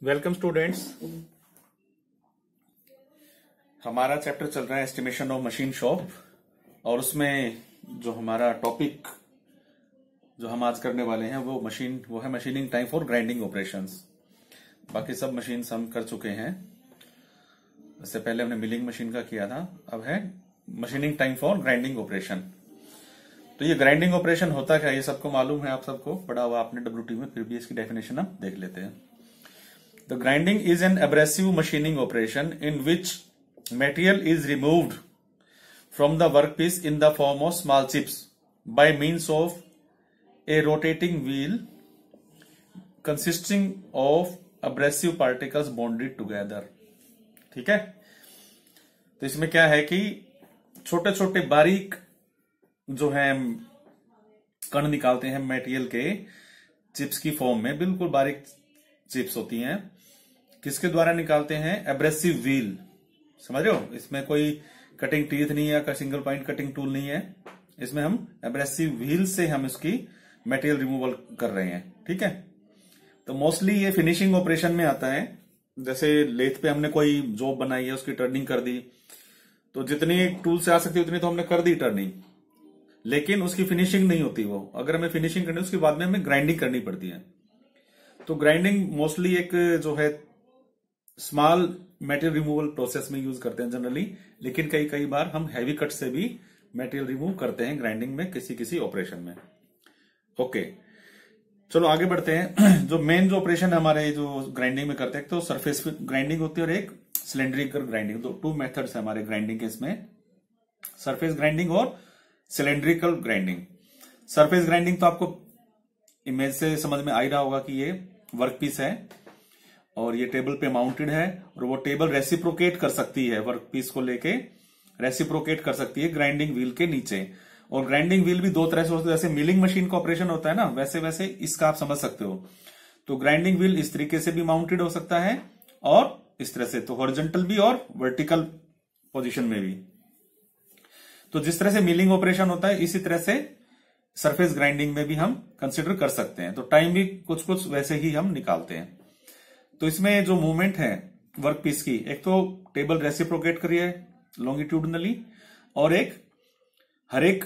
Welcome students. हमारा chapter चल रहा है एस्टिमेशन ऑफ मशीन शॉप और उसमें जो हमारा टॉपिक जो हम आज करने वाले हैं वो है machining time for grinding operations. बाकी सब मशीन हम कर चुके हैं। इससे पहले हमने मिलिंग मशीन का किया था, अब है machining time for grinding operation. तो ये ग्राइंडिंग ऑपरेशन होता क्या, ये सबको मालूम है, आप सबको पढ़ा हुआ आपने WT में, फिर भी इसकी डेफिनेशन हम देख लेते हैं। The grinding is an abrasive machining operation in which material is removed from the workpiece in the form of small chips by means of a rotating wheel consisting of abrasive particles bonded together। ठीक है, तो इसमें क्या है कि छोटे छोटे बारीक जो है कण निकालते हैं मटेरियल के चिप्स की फॉर्म में, बिल्कुल बारीक चिप्स होती हैं। किसके द्वारा निकालते हैं? Abrasive wheel. समझ रहे हो, इसमें कोई कटिंग टीथ नहीं है, सिंगल पॉइंट कटिंग टूल नहीं है, इसमें हम एब्रेसिव व्हील से हम इसकी मटेरियल रिमूवल कर रहे हैं। ठीक है, तो मोस्टली ये फिनिशिंग ऑपरेशन में आता है। जैसे लेथ पे हमने कोई जॉब बनाई है, उसकी टर्निंग कर दी, तो जितनी टूल से आ सकती है उतनी तो हमने कर दी टर्निंग, लेकिन उसकी फिनिशिंग नहीं होती। वो अगर हमें फिनिशिंग करनी है उसके बाद में हमें ग्राइंडिंग करनी पड़ती है। तो ग्राइंडिंग मोस्टली एक जो है स्मॉल मटेरियल रिमूवल प्रोसेस में यूज करते हैं जनरली, लेकिन कई कई बार हम हैवी कट से भी मटेरियल रिमूव करते हैं ग्राइंडिंग में, किसी किसी ऑपरेशन में। ओके, चलो आगे बढ़ते हैं। जो मेन जो ऑपरेशन हमारे जो ग्राइंडिंग में करते हैं, तो सरफेस ग्राइंडिंग होती है और एक सिलेंड्रिकल ग्राइंडिंग। तो टू मेथड्स है हमारे ग्राइंडिंग के इसमें, सरफेस ग्राइंडिंग और सिलेंड्रिकल ग्राइंडिंग। सरफेस ग्राइंडिंग तो आपको इमेज से समझ में आ ही रहा होगा कि ये वर्कपीस है और ये टेबल पे माउंटेड है, और वो टेबल रेसिप्रोकेट कर सकती है, वर्कपीस को लेके रेसिप्रोकेट कर सकती है ग्राइंडिंग व्हील के नीचे। और ग्राइंडिंग व्हील भी दो तरह से होता है, जैसे मिलिंग मशीन का ऑपरेशन होता है ना, वैसे वैसे इसका आप समझ सकते हो। तो ग्राइंडिंग व्हील इस तरीके से भी माउंटेड हो सकता है और इस तरह से, तो हॉरिजॉन्टल भी और वर्टिकल पोजिशन में भी। तो जिस तरह से मिलिंग ऑपरेशन होता है, इसी तरह से सरफेस ग्राइंडिंग में भी हम कंसिडर कर सकते हैं। तो टाइम भी कुछ कुछ वैसे ही हम निकालते हैं। तो इसमें जो मूवमेंट है वर्कपीस की, एक तो टेबल रेसिप्रोकेट करी है लॉन्गिट्यूडनली, और एक हर एक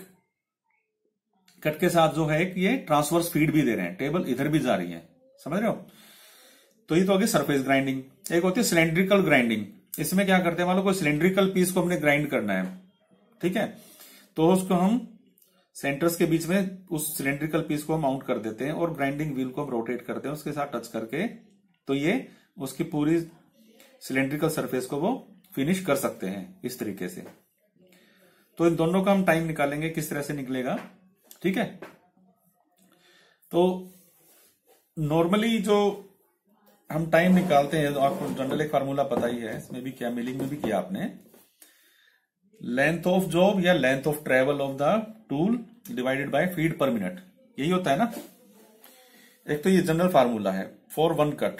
कट के साथ जो है ये ट्रांसवर्स फीड भी दे रहे हैं, टेबल इधर भी जा रही है। समझ रहे हो? तो ये तो होगी सरफेस ग्राइंडिंग। एक होती है सिलेंड्रिकल ग्राइंडिंग। इसमें क्या करते हैं, मान लो कोई सिलेंड्रिकल पीस को हमने ग्राइंड करना है, ठीक है, तो उसको हम सेंटर्स के बीच में उस सिलेंड्रिकल पीस को माउंट कर देते हैं और ग्राइंडिंग व्हील को हम रोटेट करते हैं उसके साथ टच करके, तो ये उसकी पूरी सिलेंड्रिकल सरफेस को वो फिनिश कर सकते हैं इस तरीके से। तो इन दोनों का हम टाइम निकालेंगे, किस तरह से निकलेगा। ठीक है, तो नॉर्मली जो हम टाइम निकालते हैं, तो आपको जनरल एक फार्मूला पता ही है, इसमें भी क्या, मिलिंग में भी किया आपने, लेंथ ऑफ जॉब या length of travel of the tool divided by feed per minute, यही होता है ना। एक तो ये जनरल फार्मूला है फॉर वन कट।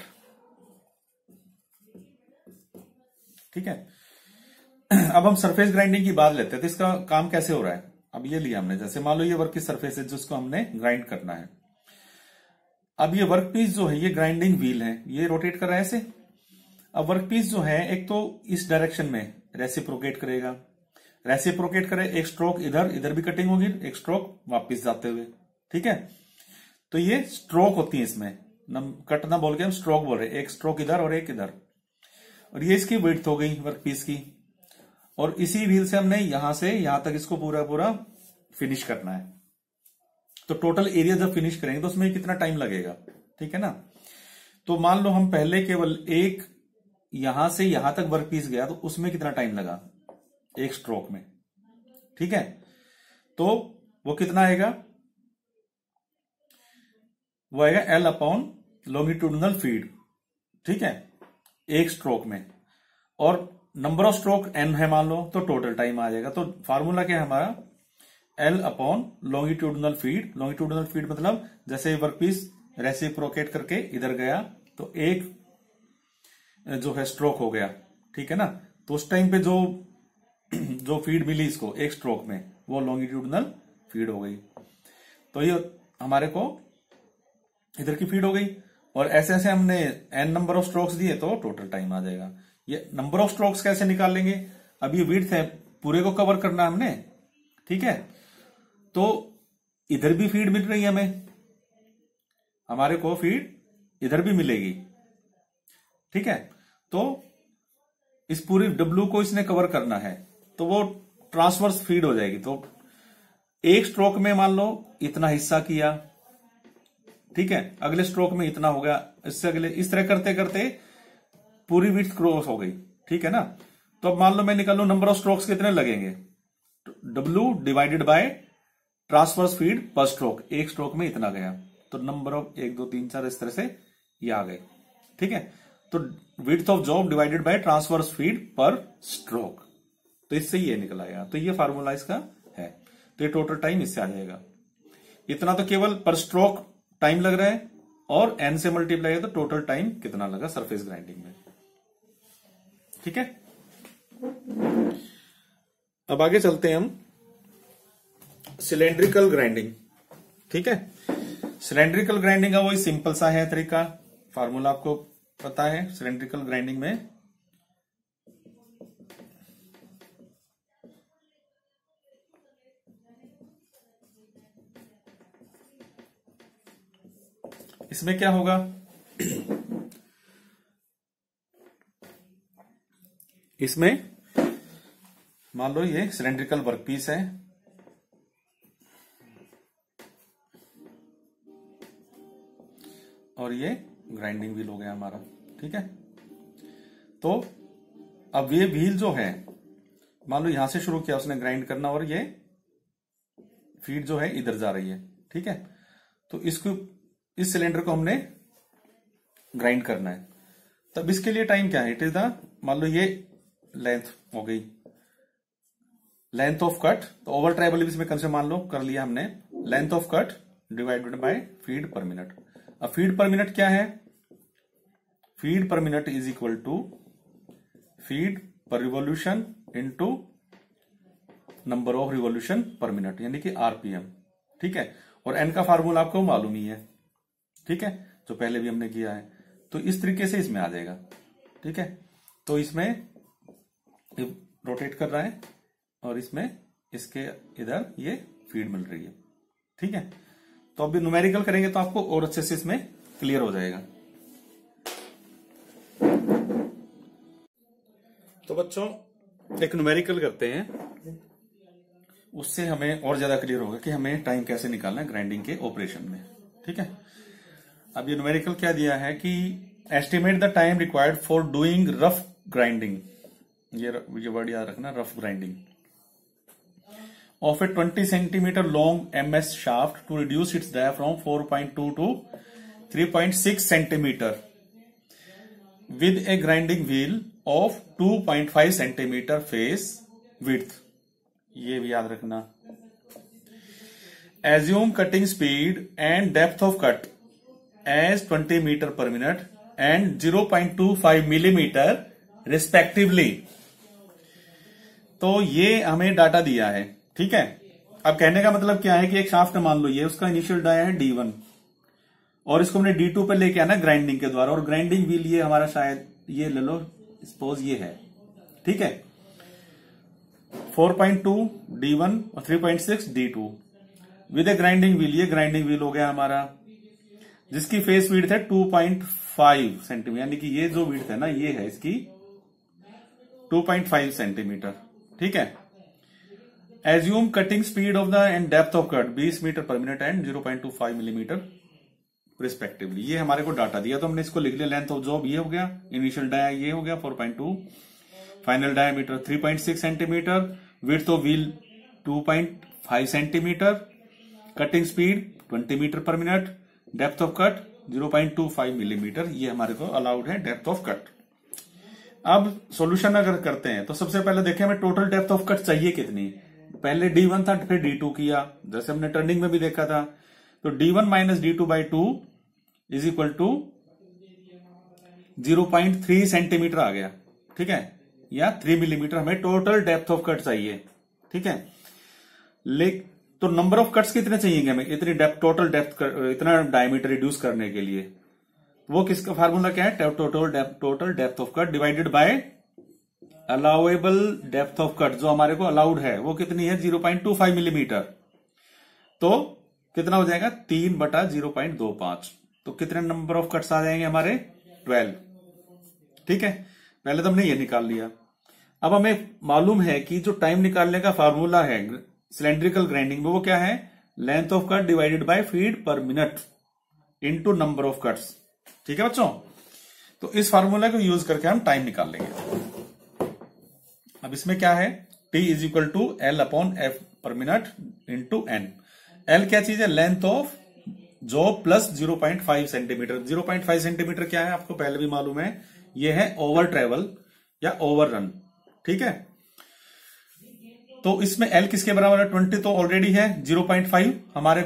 ठीक है, अब हम सरफेस ग्राइंडिंग की बात लेते हैं। तो इसका काम कैसे हो रहा है, अब ये लिया हमने, जैसे मान लो ये वर्क की सरफेस है जिसको हमने ग्राइंड करना है। अब ये वर्क पीस जो है, ये ग्राइंडिंग व्हील है, ये रोटेट कर रहा है ऐसे। अब वर्क पीस जो है, एक तो इस डायरेक्शन में रेसिप्रोकेट करेगा, रेसिप्रोकेट करे, एक स्ट्रोक इधर, इधर भी कटिंग होगी, एक स्ट्रोक वापस जाते हुए। ठीक है, तो ये स्ट्रोक होती है इसमें, कट ना बोल के हम स्ट्रोक बोल रहे हैं, एक स्ट्रोक इधर और एक इधर। और ये इसकी विड्थ हो गई वर्कपीस की, और इसी व्हील से हमने यहां से यहां तक इसको पूरा पूरा फिनिश करना है। तो टोटल एरिया जब फिनिश करेंगे तो उसमें कितना टाइम लगेगा, ठीक है ना। तो मान लो हम पहले केवल एक यहां से यहां तक वर्कपीस गया, तो उसमें कितना टाइम लगा एक स्ट्रोक में। ठीक है, तो वो कितना आएगा, वो आएगा L अपॉन लॉन्गिट्यूडनल फीड। ठीक है, एक स्ट्रोक में, और नंबर ऑफ स्ट्रोक n है मान लो, तो टोटल टाइम आ जाएगा। तो फार्मूला क्या है हमारा, L upon longitudinal feed. Longitudinal feed मतलब जैसे वर्कपीस रेसिप्रोकेट करके इधर गया, तो एक जो है स्ट्रोक हो गया, ठीक है ना। तो उस टाइम पे जो फीड मिली इसको एक स्ट्रोक में, वो लॉन्गिट्यूडनल फीड हो गई। तो ये हमारे को इधर की फीड हो गई। और ऐसे ऐसे हमने n नंबर ऑफ स्ट्रोक्स दिए तो टोटल टाइम आ जाएगा। ये नंबर ऑफ स्ट्रोक्स कैसे निकाल लेंगे, अब ये विड्थ है, पूरे को कवर करना है हमने, ठीक है। तो इधर भी फीड मिल रही है हमें, हमारे को फीड इधर भी मिलेगी, ठीक है। तो इस पूरी W को इसने कवर करना है, तो वो ट्रांसवर्स फीड हो जाएगी। तो एक स्ट्रोक में मान लो इतना हिस्सा किया, ठीक है, अगले स्ट्रोक में इतना हो गया, इससे अगले, इस तरह करते करते पूरी विड्थ क्रॉस हो गई, ठीक है ना। तो अब मान लो मैं निकालू नंबर ऑफ स्ट्रोक्स कितने लगेंगे, W divided by transverse feed per stroke, एक स्ट्रोक में इतना गया, तो नंबर ऑफ 1 2 3 4 इस तरह से ये आ गए, ठीक है। तो width of job divided by transverse feed per stroke, तो इससे ये निकल आएगा। तो ये फार्मूला इसका है, तो ये टोटल टाइम इससे आ जाएगा। इतना तो केवल पर स्ट्रोक टाइम लग रहा है, और n से मल्टीप्लाई है तो टोटल टाइम कितना लगा सरफेस ग्राइंडिंग में, ठीक है। अब आगे चलते हैं हम सिलेंड्रिकल ग्राइंडिंग, ठीक है। सिलेंड्रिकल ग्राइंडिंग का वही सिंपल सा है तरीका, फार्मूला आपको पता है। सिलेंड्रिकल ग्राइंडिंग में इसमें क्या होगा, इसमें मान लो ये सिलेंड्रिकल वर्कपीस है, और ये ग्राइंडिंग व्हील हो गया हमारा, ठीक है। तो अब ये व्हील जो है, मान लो यहां से शुरू किया उसने ग्राइंड करना, और ये फीड जो है इधर जा रही है, ठीक है। तो इसको, इस सिलेंडर को हमने ग्राइंड करना है, तब इसके लिए टाइम क्या है, इट इज द, मान लो ये लेंथ हो गई, लेंथ ऑफ कट, तो ओवर ट्राइबल इसमें कम से मान लो कर लिया हमने, length of cut divided by feed per minute. अब फीड पर मिनट क्या है, feed per minute is equal to feed per revolution into number of revolution per minute, यानी कि आरपीएम, ठीक है। और एन का फार्मूला आपको मालूम ही है, ठीक है, जो पहले भी हमने किया है। तो इस तरीके से इसमें आ जाएगा, ठीक है। तो इसमें रोटेट कर रहा है, और इसमें इसके इधर ये फीड मिल रही है, ठीक है। तो अभी न्यूमेरिकल करेंगे तो आपको और अच्छे से इसमें क्लियर हो जाएगा। तो बच्चों एक न्यूमेरिकल करते हैं, उससे हमें और ज्यादा क्लियर होगा कि हमें टाइम कैसे निकालना है ग्राइंडिंग के ऑपरेशन में, ठीक है। अब ये न्यूमेरिकल क्या दिया है कि estimate the time required for doing rough grinding, ये वर्ड याद रखना, rough grinding of a 20 centimeter long MS shaft to reduce its dia from 4.2 to 3.6 centimeter with a grinding wheel of 2.5 centimeter face width, ये भी याद रखना। Assume cutting speed and depth of cut as 20 meter per minute and 0.25 millimeter respectively। तो ये हमें data दिया है, ठीक है। अब कहने का मतलब क्या है कि एक शाफ्ट मान लो, ये उसका इनिशियल डाया है D1, और इसको हमने D2 पे लेके आना ग्राइंडिंग के द्वारा, और ग्राइंडिंग व्हील ये हमारा शायद ये ले लो, सपोज ये है, ठीक है। 4.2 D1 और 3.6 D2 with a grinding wheel, ये ग्राइंडिंग व्हील हो गया हमारा, जिसकी फेस विड्थ है 2.5 सेंटीमीटर, यानी कि ये जो विड्थ है ना, ये है इसकी 2.5 सेंटीमीटर, ठीक है। Assume cutting speed of the and depth of cut 20 metre per minute and 0.25 millimetre respectively. ये हमारे को डाटा दिया, तो हमने इसको लिख लिया। लेंथ ऑफ जॉब ये हो गया, इनिशियल डाया ये हो गया 4.2, final diameter 3.6 centimetre, width of wheel 2.5 centimetre, cutting speed 20 metre per minute, depth of cut 0.25 millimetre, ये हमारे को अलाउड है डेप्थ ऑफ कट। अब सॉल्यूशन अगर करते हैं तो सबसे पहले देखें हमें टोटल डेप्थ ऑफ कट चाहिए कितनी। पहले D1 था, फिर D2 किया, जैसे हमने टर्निंग में भी देखा था। तो D1 minus D2 by 2 is equal to 0.3 centimetre आ गया, ठीक है, या 3 मिलीमीटर हमें टोटल डेप्थ ऑफ कट चाहिए, ठीक है। तो नंबर ऑफ कट्स कितने चाहिए हमें, इतनी डेप्थ, टोटल डेप्थ, इतना डायमीटर रिड्यूस करने के लिए। वो किसका फार्मूला क्या है, total depth of cut divided by allowable depth of cut, जो हमारे को अलाउड है वो कितनी है 0.25 मिलीमीटर, तो कितना हो जाएगा 3/0.25, तो कितने नंबर ऑफ कट्स आ जाएंगे हमारे 12। ठीक है, पहले तो हमने ये निकाल लिया। अब हमें मालूम है कि जो टाइम निकालने का फार्मूला है सिलेंड्रिकल ग्राइंडिंग में वो क्या है, length of cut divided by feed per minute into number of cuts. ठीक है बच्चों, तो इस फार्मूला को यूज करके हम टाइम निकाल लेंगे। अब इसमें क्या है, T is equal to L upon F per minute into N. L क्या चीज है, length of job plus 0.5 centimetre. 0.5 centimetre क्या है आपको पहले भी मालूम है, ये है ओवर ट्रेवल या ओवर रन। ठीक है, तो इसमें L किसके बराबर है, 20 तो ऑलरेडी है, 0.5 हमारे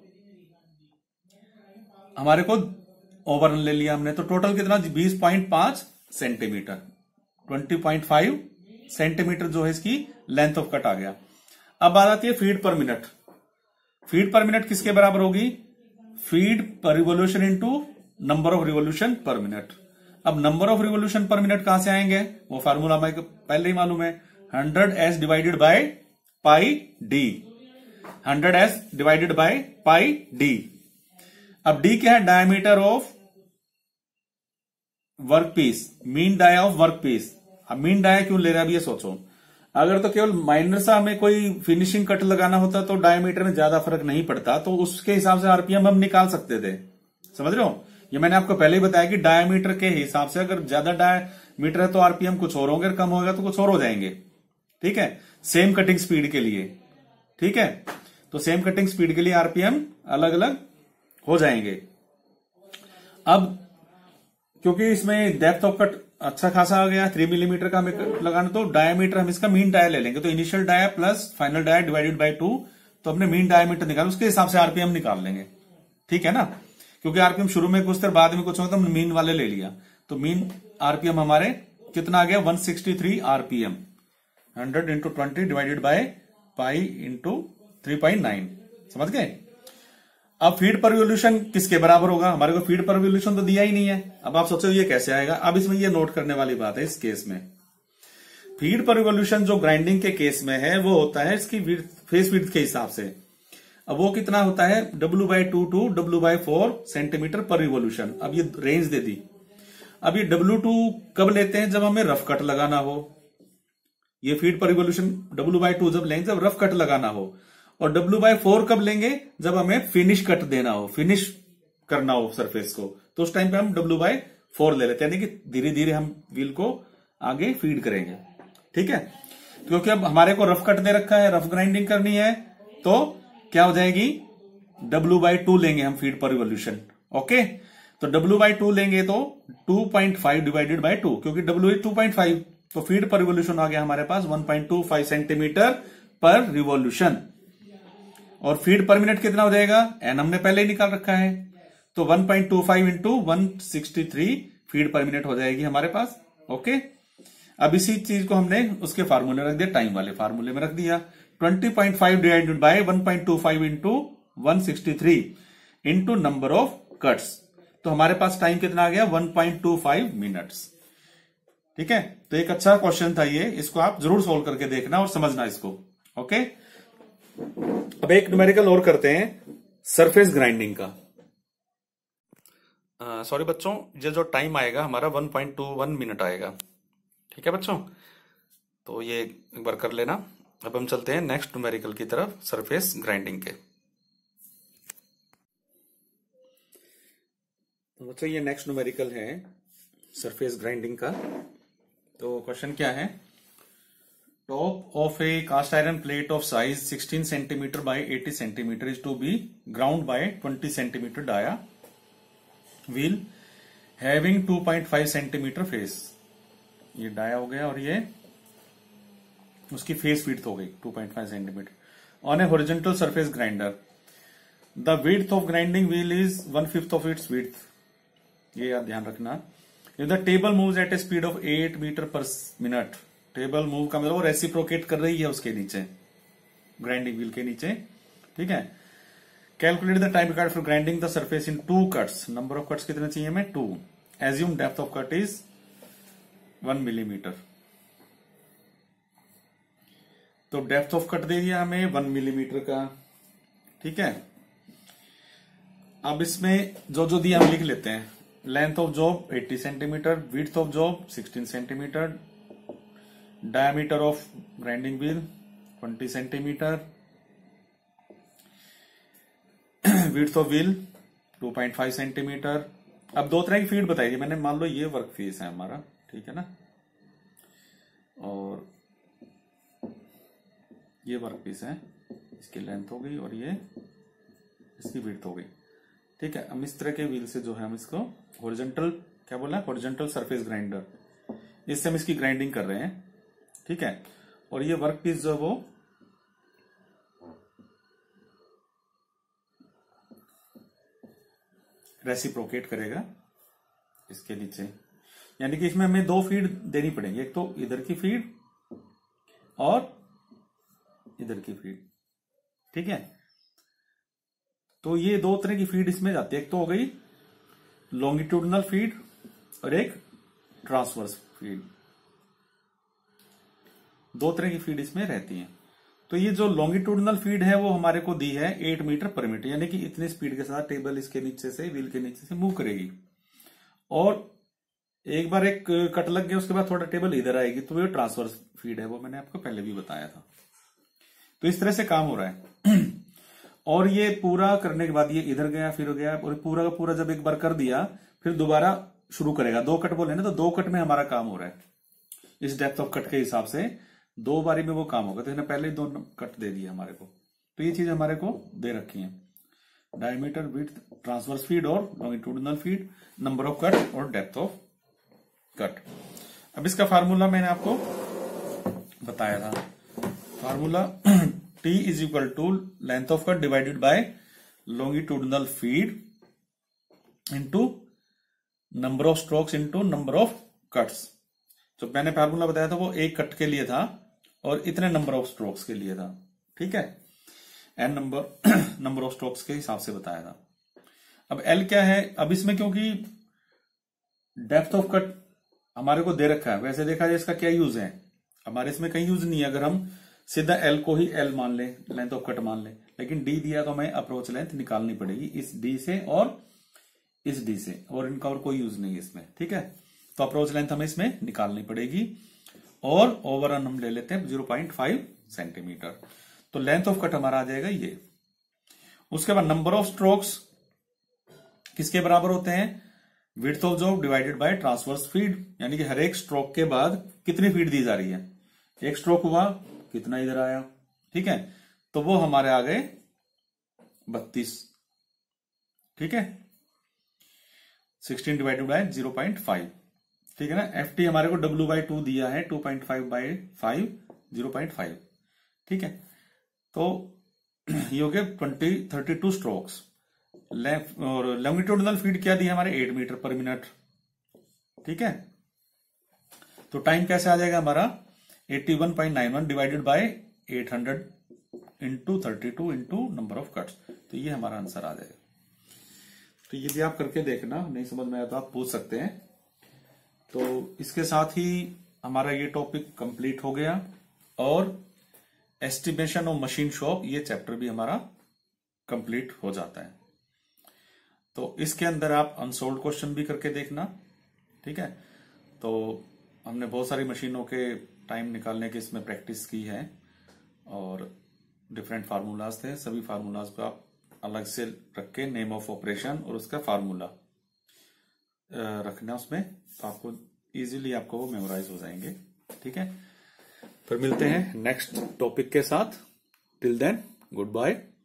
को ओवर रन ले लिया हमने, तो टोटल कितना 20.5 सेंटीमीटर, 20.5 सेंटीमीटर जो है इसकी लेंथ ऑफ कट आ गया। अब बात आती है feed per minute. Feed per minute किसके बराबर होगी, feed per revolution into number of revolution per minute. अब number of revolution per minute कहां से आएंगे, वो फार्मूला हमें पहले ही मालूम है, 100s divided by pi D, 100s divided by pi D. अब डी क्या है, diameter of work piece, mean dia of work piece. अब मीन डाया क्यों ले रहा है, अब ये सोचो, अगर तो केवल माइनर सा हमें कोई फिनिशिंग कट लगाना होता तो डायमीटर में ज्यादा फर्क नहीं पड़ता, तो उसके हिसाब से आरपीएम हम निकाल सकते थे। समझ रहे हो, ये मैंने आपको पहले ही बताया कि डायमीटर के हिसाब से अगर ज्यादा डायमीटर है तो आरपीएम कुछ और होंगे, कम होगा तो कुछ और हो जाएंगे। ठीक है, सेम कटिंग स्पीड के लिए। ठीक है, तो सेम कटिंग स्पीड के लिए आरपीएम अलग अलग हो जाएंगे। अब क्योंकि इसमें डेप्थ ऑफ कट अच्छा खासा आ गया, 3 मिलीमीटर का हमें लगाना, तो डायमीटर हम इसका मीन डाया ले लेंगे, तो initial dia plus final dia divided by 2, तो हमने मीन डायमीटर निकाला, उसके हिसाब से आरपीएम निकाल लेंगे। ठीक है ना, क्योंकि आरपीएम शुरू में कुछ देर बाद में कुछ होगा तो हमने मीन वाले ले लिया, तो मीन आरपीएम हमारे कितना आ गया 163 RPM, 100 into 20 divided by pi into 3.9। समझ गए। अब फीड पर रिवोल्यूशन किसके बराबर होगा, हमारे को फीड पर रिवोल्यूशन तो दिया ही नहीं है। अब आप सोचो ये कैसे आएगा, अब इसमें ये नोट करने वाली बात है, इस केस में फीड पर रिवोल्यूशन जो ग्राइंडिंग के केस में है वो होता है इसकी फेस विड्थ के हिसाब से। अब वो कितना होता है W/2 to W/4 centimetre per revolution. अब ये रेंज दे दी। अब ये W2 कब लेते हैं, जब हमें रफ कट लगाना हो। ये फीड पर रिवोल्यूशन W/2 जब लेंगे जब रफ कट लगाना हो, और W/4 कब लेंगे, जब हमें फिनिश कट देना हो, फिनिश करना हो सरफेस को, तो उस टाइम पे हम W/4 ले लेते हैं, यानी कि धीरे धीरे हम व्हील को आगे फीड करेंगे। ठीक है, क्योंकि अब हमारे को रफ कट दे रखा है, रफ ग्राइंडिंग करनी है, तो क्या हो जाएगी W/2 लेंगे हम फीड पर रिवोल्यूशन। ओके, तो W/2 लेंगे तो 2.5 डिवाइडेड बाय 2, क्योंकि W इज 2.5, तो फीड पर रिवोल्यूशन आ गया हमारे पास 1.25 सेंटीमीटर पर रिवोल्यूशन। और फीड पर मिनट कितना हो जाएगा, एन हमने पहले ही निकाल रखा है, तो 1.25 इंटू 163 फीड पर मिनट हो जाएगी हमारे पास। ओके, अब इसी चीज को हमने उसके फार्मूले रख दिया, टाइम वाले फार्मूले में रख दिया, 20.5 divided by 1.25 into 163 into number of cuts, तो हमारे पास टाइम कितना आ गया 1.25 मिनट्स। ठीक है, तो एक अच्छा क्वेश्चन था ये, इसको आप जरूर सोल्व करके देखना और समझना इसको। ओके, अब एक न्यूमेरिकल और करते हैं सरफेस ग्राइंडिंग का। सॉरी बच्चों, ये जो टाइम आएगा हमारा 1.21 मिनट आएगा। ठीक है बच्चों, तो ये एक बार कर लेना। अब हम चलते हैं नेक्स्ट न्यूमेरिकल की तरफ, सरफेस ग्राइंडिंग के। तो बच्चों ये नेक्स्ट न्यूमेरिकल है सरफेस ग्राइंडिंग का। तो क्वेश्चन क्या है, top of a cast iron plate of size 16 centimetre by 80 centimetre is to be ground by 20 centimetre dia wheel having 2.5 centimetre face. ये डाया हो गया और ये उसकी फेस विड्थ हो गई 2.5 centimetre on a horizontal surface grinder. The width of grinding wheel is 1/5 of its width. ये याद ध्यान रखना। If the table moves at a speed of 8 metre per minute, table move का मतलब वो रेसिप्रोकेट कर रही है उसके नीचे, ग्राइंडिंग व्हील के नीचे। ठीक है, calculate the time required for grinding the surface in 2 cuts. Number of cuts कितने चाहिए हमें? 2। Assume depth of cut is 1 millimetre. तो डेप्थ ऑफ कट दे दिया हमें 1 मिलीमीटर का, ठीक है। अब इसमें जो जो दिया हम लिख लेते हैं। Length of job 80 centimetre, width of job 16 centimetre, diameter of grinding wheel 20 centimetre, width of wheel 2.5 centimetre. अब 2 तरह की फीड बताई थी मैंने, मान लो ये वर्क पीस है हमारा, ठीक है ना, और ये वर्क पीस है, इसकी लेंथ हो गई और ये इसकी विड्थ हो गई, ठीक है। हम इस तरह के व्हील से जो है हम इसको हॉरिजॉन्टल, क्या बोला, हॉरिजॉन्टल सरफेस ग्राइंडर, इससे हम इसकी ग्राइंडिंग कर रहे हैं, ठीक है। और ये वर्क पीस जो है वो रेसिप्रोकेट करेगा इसके नीचे, यानी कि इसमें हमें 2 फीड देनी पड़ेगी, एक तो इधर की फीड और इधर की फीड, ठीक है। तो ये 2 तरह की फीड इसमें जाती है, एक तो हो गई लॉन्गिट्यूडनल फीड और एक ट्रांसवर्स फीड। 2 तरह की फीड इसमें रहती है। तो ये जो लॉन्गिट्यूडनल फीड है वो हमारे को दी है 8 मीटर पर मिनट, यानी कि इतनी स्पीड के साथ टेबल इसके नीचे से, व्हील के नीचे से मूव करेगी। और एक बार एक कट लग गया उसके बाद थोड़ा टेबल इधर आएगी, तो ये ट्रांसवर्स फीड है, वो मैंने आपको पहले भी बताया था। तो इस तरह से काम हो रहा है। और ये पूरा करने के बाद ये इधर गया फिर गया, और पूरा का पूरा जब एक बार कर दिया फिर दोबारा शुरू करेगा। 2 कट बोले ना, तो 2 कट में हमारा काम हो रहा है। इस डेप्थ ऑफ कट के हिसाब से 2 बारी में वो काम होगा। तो इसने पहले ही 2 कट दे दिए हमारे को, तो ये चीज हमारे को दे रखी है, डायमीटर, विड्थ, ट्रांसवर्स फीड और longitudinal feed, number of cut और डेप्थ ऑफ कट। अब इसका फार्मूला मैंने आपको बताया था, formula T is equal to length of cut divided by longitudinal feed into number of strokes into number of cuts. जो मैंने फार्मूला बताया था वो 1 कट के लिए था और इतने नंबर ऑफ स्ट्रोक्स के लिए था, ठीक है। एन नंबर ऑफ स्ट्रोक्स के हिसाब से बताया था। अब एल क्या है? अब इसमें क्योंकि डेप्थ ऑफ कट हमारे को दे रखा है, वैसे देखा जाए इसका क्या यूज है, हमारे इसमें कहीं यूज नहीं है। अगर हम सीधा एल को ही एल मान ले, लेंथ ऑफ कट मान ले, लेकिन डी दिया तो हमें अप्रोच लेंथ निकालनी पड़ेगी इस डी से और इस डी से, और इनका और कोई यूज नहीं है इसमें, ठीक है। तो अप्रोच लेंथ हमें इसमें निकालनी पड़ेगी और ओवरऑल हम ले लेते हैं 0.5 सेंटीमीटर। तो लेंथ ऑफ कट हमारा आ जाएगा ये। उसके बाद नंबर ऑफ स्ट्रोक्स किसके बराबर होते हैं? Width of job divided by transverse feed, यानी कि हर एक स्ट्रोक के बाद कितनी फीड दी जा रही है। एक स्ट्रोक हुआ, कितना इधर आया, ठीक है। तो वो हमारे आ गए 32, ठीक है। 16 डिवाइडेड बाय 0.5, ठीक है ना। FT हमारे को W/2 दिया है, 2.5/5 0.5, ठीक है। तो ये हो गए 32 स्ट्रोक्स। और लॉन्गिट्यूडनल फीड क्या दिया हमारे 8 मीटर पर मिनट, ठीक है। तो टाइम कैसे आ जाएगा हमारा 81.91 divided by 800 into 32 into number of cuts. तो ये हमारा आंसर आ जाएगा। तो ये भी आप करके देखना, नहीं समझ में आया तो आप पूछ सकते हैं। तो इसके साथ ही हमारा ये टॉपिक कंप्लीट हो गया और एस्टिमेशन ऑफ मशीन शॉप ये चैप्टर भी हमारा कंप्लीट हो जाता है। तो इसके अंदर आप अनसोल्ड क्वेश्चन भी करके देखना, ठीक है। तो हमने बहुत सारी मशीनों के टाइम निकालने की इसमें प्रैक्टिस की है और डिफरेंट फार्मूलाज थे। सभी फार्मूलाज को आप अलग से रख के नेम ऑफ ऑपरेशन और उसका फार्मूला रखना उसमें, तो आपको इजीली आपको वो मेमोराइज हो जाएंगे, ठीक है। फिर मिलते हैं नेक्स्ट टॉपिक के साथ। Till then good bye.